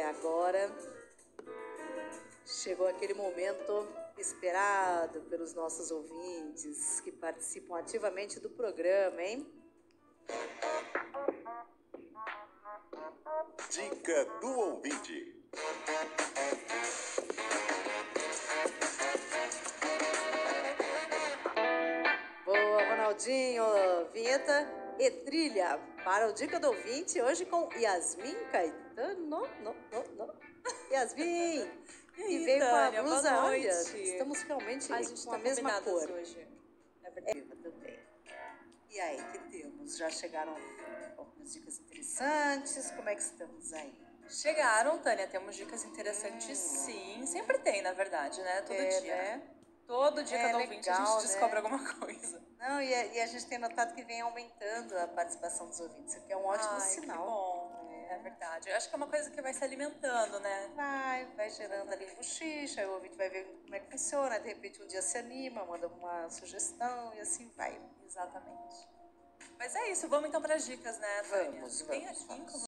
agora chegou aquele momento esperado pelos nossos ouvintes que participam ativamente do programa, hein? Dica do ouvinte. Boa, Ronaldinho. Vinheta e trilha para o Dica do Ouvinte, hoje com Yasmin Caetano. Yasmin! E veio Tânia, com a blusa, boa olha, noite. estamos realmente A gente com tá a mesma combinadas cor. hoje. É verdade, também. E aí, que temos? Já chegaram algumas dicas interessantes? Como é que estamos aí? Chegaram, Tânia, temos dicas interessantes sim. Sempre tem, na verdade, né? Todo dia. Né? Todo dia, cada ouvinte, a legal, gente descobre né? alguma coisa. Não, e a gente tem notado que vem aumentando a participação dos ouvintes, o que é um ótimo sinal. Que bom. É verdade. Eu acho que é uma coisa que vai se alimentando, né? Vai gerando ali bochicha, aí o ouvinte vai ver como é que funciona, de repente um dia se anima, manda uma sugestão e assim vai. Exatamente. Mas é isso, vamos então para as dicas, né, Tânia? Vamos. Tem aqui,